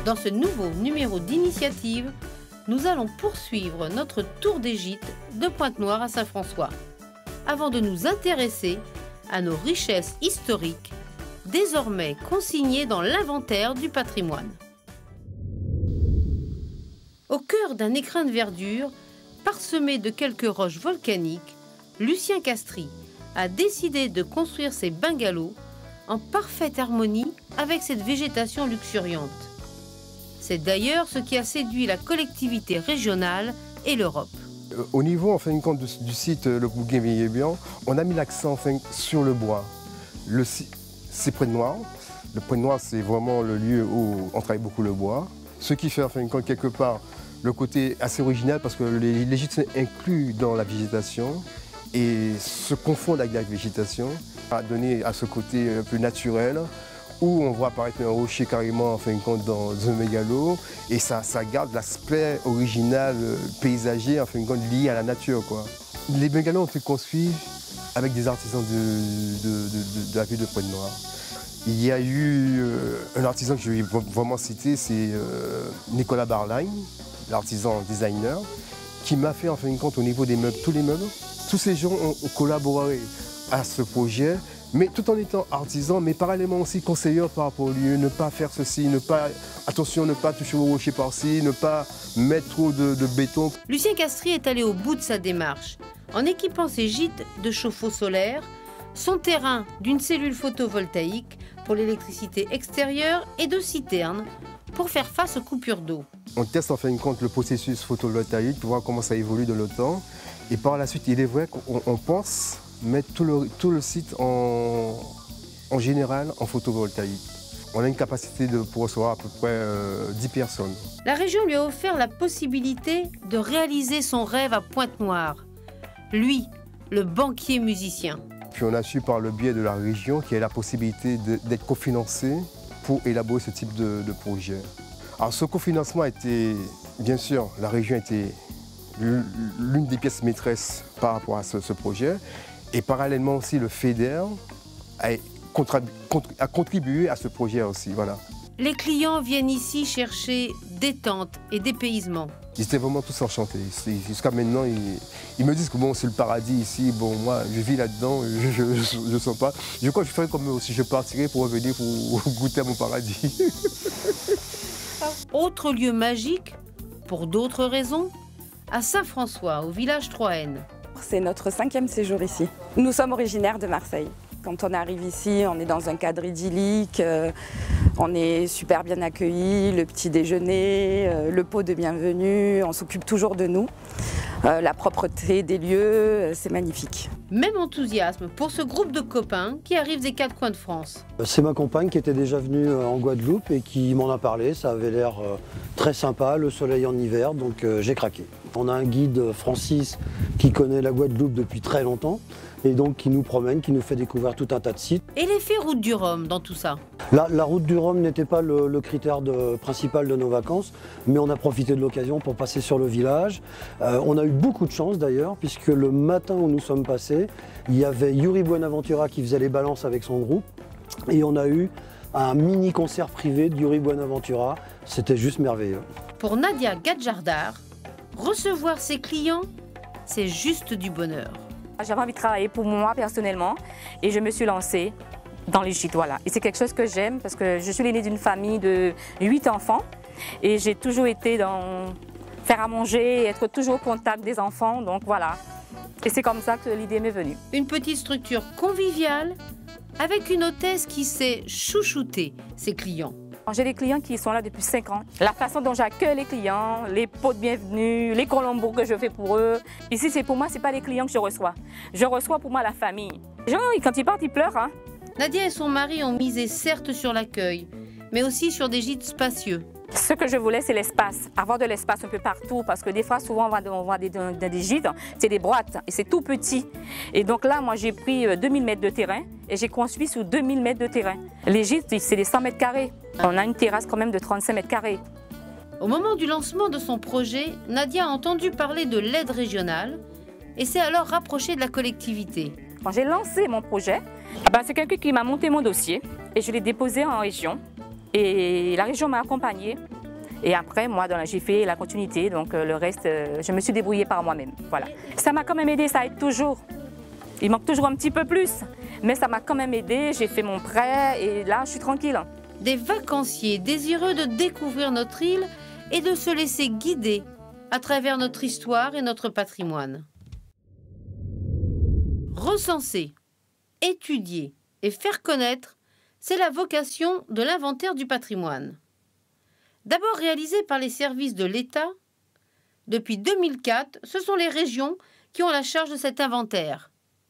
Dans ce nouveau numéro d'Initiative, nous allons poursuivre notre tour des gîtes de Pointe-Noire à Saint-François, avant de nous intéresser à nos richesses historiques, désormais consignées dans l'inventaire du patrimoine. Au cœur d'un écrin de verdure, parsemé de quelques roches volcaniques, Lucien Castry a décidé de construire ses bungalows en parfaite harmonie avec cette végétation luxuriante. C'est d'ailleurs ce qui a séduit la collectivité régionale et l'Europe. Au niveau en fin de compte du site Le Bouguet-Vieillé-Bihan, on a mis l'accent sur le bois. C'est Pointe-Noire. Le Pointe-Noire, c'est vraiment le lieu où on travaille beaucoup le bois. Ce qui fait en fin de compte quelque part le côté assez original parce que les gîtes sont inclus dans la végétation et se confondent avec la végétation, a donné à ce côté un peu naturel où on voit apparaître un rocher carrément en fin de compte dans un mégalo et ça garde l'aspect original paysager en fin de compte lié à la nature, quoi. Les mégalos ont été construits avec des artisans de la ville de Pointe-Noire. Il y a eu un artisan que je vais vraiment citer, c'est Nicolas Barline, l'artisan designer, qui m'a fait en fin de compte au niveau des meubles, tous les meubles. Tous ces gens ont collaboré à ce projet, mais tout en étant artisans, mais parallèlement aussi conseilleurs par rapport au lieu, ne pas faire ceci, attention, ne pas toucher au rocher par-ci, ne pas mettre trop de béton. Lucien Castry est allé au bout de sa démarche, en équipant ses gîtes de chauffe-eau solaire, son terrain d'une cellule photovoltaïque pour l'électricité extérieure et de citernes pour faire face aux coupures d'eau. On teste en fin de compte le processus photovoltaïque pour voir comment ça évolue de le temps. Et par la suite, il est vrai qu'on pense mettre tout le site en général en photovoltaïque. On a une capacité pour recevoir à peu près 10 personnes. La région lui a offert la possibilité de réaliser son rêve à Pointe-Noire. Lui, le banquier musicien. Puis on a su par le biais de la région qu'il y a la possibilité d'être cofinancé pour élaborer ce type de projet. Alors ce cofinancement a été, bien sûr, la région a été l'une des pièces maîtresses par rapport à ce projet. Et parallèlement aussi, le FEDER a contribué à ce projet aussi. Voilà. Les clients viennent ici chercher détente et dépaysement. Ils étaient vraiment tous enchantés. Jusqu'à maintenant, ils me disent que bon, c'est le paradis ici. Bon, moi, je vis là-dedans, je ne sens pas. Je crois que je ferais comme eux aussi. Je partirais pour revenir pour goûter à mon paradis. Autre lieu magique, pour d'autres raisons, à Saint-François, au village 3N. C'est notre 5e séjour ici. Nous sommes originaires de Marseille. Quand on arrive ici, on est dans un cadre idyllique, on est super bien accueillis, le petit déjeuner, le pot de bienvenue, on s'occupe toujours de nous. La propreté des lieux, c'est magnifique. Même enthousiasme pour ce groupe de copains qui arrivent des 4 coins de France. C'est ma compagne qui était déjà venue en Guadeloupe et qui m'en a parlé. Ça avait l'air très sympa, le soleil en hiver, donc j'ai craqué. On a un guide, Francis, qui connaît la Guadeloupe depuis très longtemps et donc qui nous promène, qui nous fait découvrir tout un tas de sites. Et l'effet route du Rhum dans tout ça? La route du Rhum n'était pas le critère principal de nos vacances, mais on a profité de l'occasion pour passer sur le village. On a eu beaucoup de chance d'ailleurs, puisque le matin où nous sommes passés, il y avait Yuri Buenaventura qui faisait les balances avec son groupe, et on a eu un mini concert privé de Yuri Buenaventura. C'était juste merveilleux. Pour Nadia Gadjardar, recevoir ses clients, c'est juste du bonheur. J'avais envie de travailler pour moi personnellement et je me suis lancée dans les gîtes, voilà. Et c'est quelque chose que j'aime parce que je suis l'aînée d'une famille de 8 enfants et j'ai toujours été dans faire à manger, être toujours au contact des enfants, donc voilà. Et c'est comme ça que l'idée m'est venue. Une petite structure conviviale avec une hôtesse qui sait chouchouter ses clients. J'ai des clients qui sont là depuis 5 ans. La façon dont j'accueille les clients, les pots de bienvenue, les colombos que je fais pour eux. Ici, pour moi, ce n'est pas les clients que je reçois. Je reçois pour moi la famille. Les gens, quand ils partent, ils pleurent. Hein. Nadia et son mari ont misé certes sur l'accueil, mais aussi sur des gîtes spacieux. Ce que je voulais, c'est l'espace. Avoir de l'espace un peu partout, parce que des fois, souvent, on voit des gîtes, c'est des boîtes, et c'est tout petit. Et donc là, moi, j'ai pris 2000 mètres de terrain, et j'ai construit sous 2000 mètres de terrain. Les gîtes, c'est des 100 mètres carrés. On a une terrasse quand même de 35 mètres carrés. Au moment du lancement de son projet, Nadia a entendu parler de l'aide régionale, et s'est alors rapprochée de la collectivité. Quand j'ai lancé mon projet, c'est quelqu'un qui m'a monté mon dossier, et je l'ai déposé en région. Et la région m'a accompagnée Et après, moi, j'ai fait la continuité, donc le reste, je me suis débrouillée par moi-même. Voilà. Ça m'a quand même aidé, ça aide toujours. Il manque toujours un petit peu plus, mais ça m'a quand même aidé. J'ai fait mon prêt et là, je suis tranquille. Des vacanciers désireux de découvrir notre île et de se laisser guider à travers notre histoire et notre patrimoine. Recenser, étudier et faire connaître, c'est la vocation de l'inventaire du patrimoine. D'abord réalisé par les services de l'État, depuis 2004, ce sont les régions qui ont la charge de cet inventaire.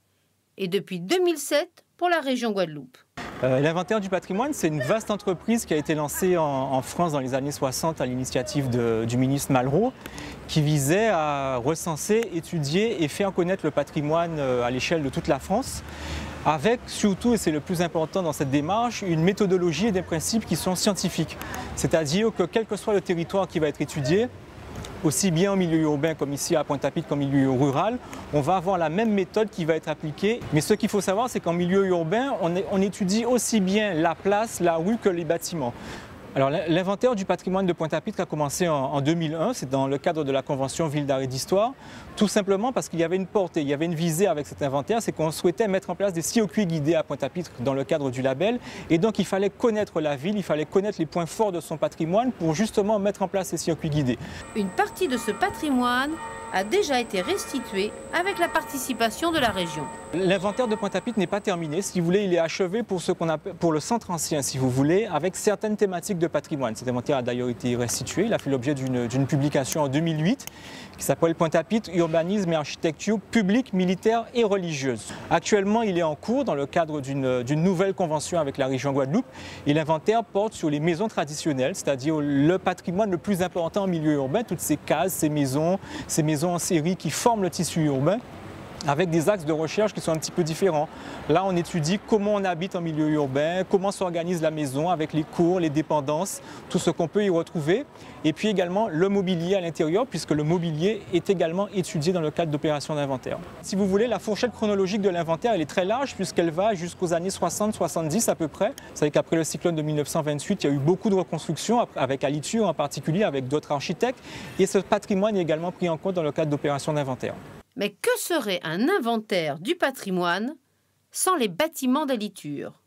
Et depuis 2007, pour la région Guadeloupe. L'inventaire du patrimoine, c'est une vaste entreprise qui a été lancée en France dans les années 60 à l'initiative du ministre Malraux, qui visait à recenser, étudier et faire connaître le patrimoine à l'échelle de toute la France, avec surtout, et c'est le plus important dans cette démarche, une méthodologie et des principes qui sont scientifiques. C'est-à-dire que quel que soit le territoire qui va être étudié, aussi bien en milieu urbain comme ici à Pointe-à-Pitre qu'en milieu rural, on va avoir la même méthode qui va être appliquée. Mais ce qu'il faut savoir, c'est qu'en milieu urbain, on étudie aussi bien la place, la rue que les bâtiments. Alors l'inventaire du patrimoine de Pointe-à-Pitre a commencé en 2001, c'est dans le cadre de la Convention Ville d'Arrêt d'Histoire, tout simplement parce qu'il y avait une portée, il y avait une visée avec cet inventaire, c'est qu'on souhaitait mettre en place des circuits guidés à Pointe-à-Pitre dans le cadre du label, et donc il fallait connaître la ville, il fallait connaître les points forts de son patrimoine pour justement mettre en place ces circuits guidés. Une partie de ce patrimoine a déjà été restituée avec la participation de la région. L'inventaire de Pointe-à-Pitre n'est pas terminé. Si vous voulez, il est achevé pour ce qu'on appelle, pour le centre ancien, si vous voulez, avec certaines thématiques de patrimoine. Cet inventaire a d'ailleurs été restitué. Il a fait l'objet d'une publication en 2008 qui s'appelle Pointe-à-Pitre, urbanisme et architecture publique, militaire et religieuse. Actuellement, il est en cours dans le cadre d'une nouvelle convention avec la région Guadeloupe. Et l'inventaire porte sur les maisons traditionnelles, c'est-à-dire le patrimoine le plus important en milieu urbain, toutes ces cases, ces maisons en série qui forment le tissu urbain, avec des axes de recherche qui sont un petit peu différents. Là, on étudie comment on habite en milieu urbain, comment s'organise la maison avec les cours, les dépendances, tout ce qu'on peut y retrouver. Et puis également le mobilier à l'intérieur, puisque le mobilier est également étudié dans le cadre d'opérations d'inventaire. Si vous voulez, la fourchette chronologique de l'inventaire, elle est très large, puisqu'elle va jusqu'aux années 60-70 à peu près. Vous savez qu'après le cyclone de 1928, il y a eu beaucoup de reconstructions, avec Aliture en particulier, avec d'autres architectes. Et ce patrimoine est également pris en compte dans le cadre d'opérations d'inventaire. Mais que serait un inventaire du patrimoine sans les bâtiments d'Aliture?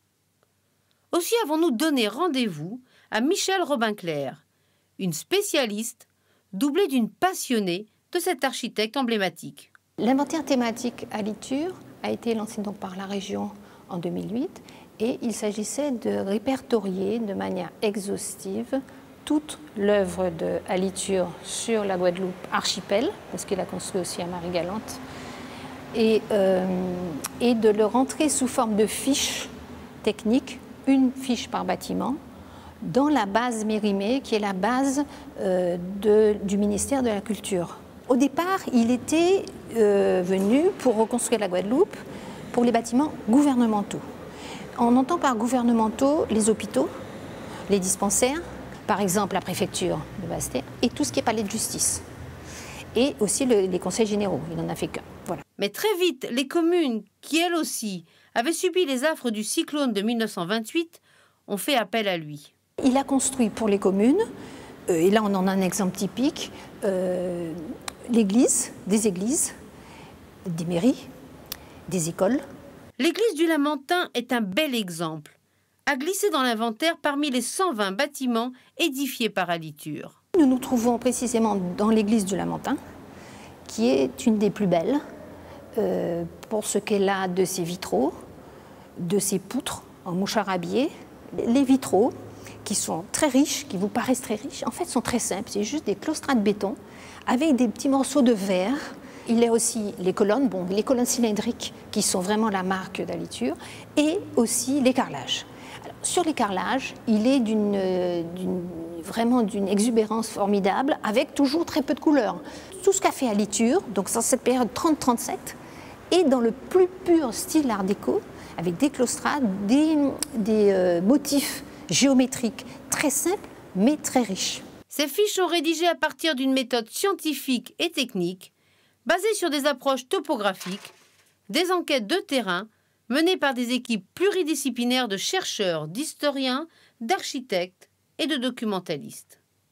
Aussi avons-nous donné rendez-vous à Michèle Robin-Clair, une spécialiste doublée d'une passionnée de cet architecte emblématique. L'inventaire thématique Aliture a été lancé donc par la région en 2008 et il s'agissait de répertorier de manière exhaustive toute l'œuvre de Aliture sur la Guadeloupe archipel, parce qu'il a construit aussi à Marie-Galante, et de le rentrer sous forme de fiches techniques, une fiche par bâtiment, dans la base Mérimée, qui est la base du ministère de la Culture. Au départ, il était venu pour reconstruire la Guadeloupe pour les bâtiments gouvernementaux. On entend par gouvernementaux les hôpitaux, les dispensaires, par exemple la préfecture de Basse-Terre, et tout ce qui est palais de justice. Et aussi les conseils généraux, il n'en a fait qu'un. Voilà. Mais très vite, les communes, qui elles aussi avaient subi les affres du cyclone de 1928, ont fait appel à lui. Il a construit pour les communes, et là on en a un exemple typique, l'église, des mairies, des écoles. L'église du Lamentin est un bel exemple, à glisser dans l'inventaire parmi les 120 bâtiments édifiés par Aliture. Nous nous trouvons précisément dans l'église du Lamentin, qui est une des plus belles, pour ce qu'elle a de ses vitraux, de ses poutres en moucharabillé. Les vitraux, qui sont très riches, qui vous paraissent très riches, en fait sont très simples, c'est juste des claustras de béton, avec des petits morceaux de verre. Il y a aussi les colonnes, les colonnes cylindriques, qui sont vraiment la marque d'Aliture, et aussi les carrelages. Sur les carrelages, il est vraiment d'une exubérance formidable, avec toujours très peu de couleurs. Tout ce qu'a fait Aliture, donc dans cette période 30-37, est dans le plus pur style art déco, avec des claustrades, des motifs géométriques très simples, mais très riches. Ces fiches sont rédigées à partir d'une méthode scientifique et technique, basée sur des approches topographiques, des enquêtes de terrain, menée par des équipes pluridisciplinaires de chercheurs, d'historiens, d'architectes et de documentalistes.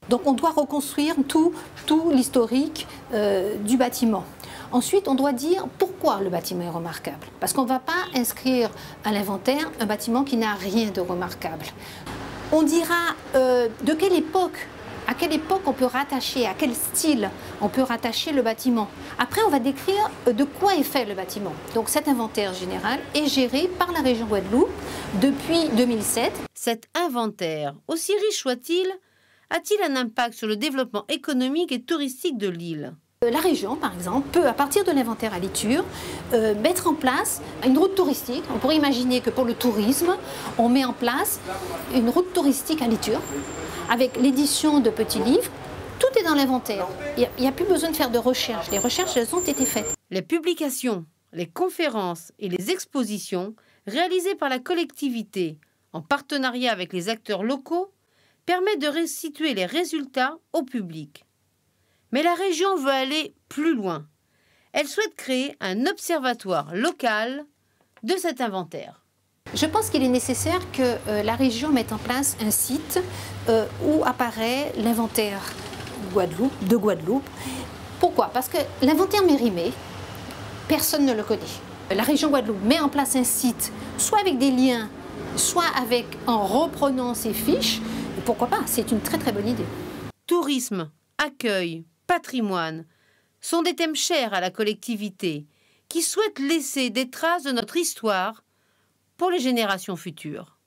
Donc on doit reconstruire tout l'historique du bâtiment. Ensuite, on doit dire pourquoi le bâtiment est remarquable. Parce qu'on ne va pas inscrire à l'inventaire un bâtiment qui n'a rien de remarquable. On dira de quelle époque, à quelle époque on peut rattacher, à quel style on peut rattacher le bâtiment. Après, on va décrire de quoi est fait le bâtiment. Donc cet inventaire général est géré par la région Guadeloupe depuis 2007. Cet inventaire, aussi riche soit-il, a-t-il un impact sur le développement économique et touristique de l'île ? La région, par exemple, peut, à partir de l'inventaire aliture, mettre en place une route touristique. On pourrait imaginer que pour le tourisme, on met en place une route touristique aliture, avec l'édition de petits livres. Tout est dans l'inventaire. Il n'y a plus besoin de faire de recherche. Les recherches, elles ont été faites. Les publications, les conférences et les expositions réalisées par la collectivité en partenariat avec les acteurs locaux permettent de restituer les résultats au public. Mais la région veut aller plus loin. Elle souhaite créer un observatoire local de cet inventaire. Je pense qu'il est nécessaire que la région mette en place un site où apparaît l'inventaire de Guadeloupe. Pourquoi? Parce que l'inventaire Mérimée, personne ne le connaît. La région Guadeloupe met en place un site, soit avec des liens, soit en reprenant ses fiches. Et pourquoi pas? C'est une très très bonne idée. Tourisme, accueil, patrimoine sont des thèmes chers à la collectivité qui souhaite laisser des traces de notre histoire pour les générations futures.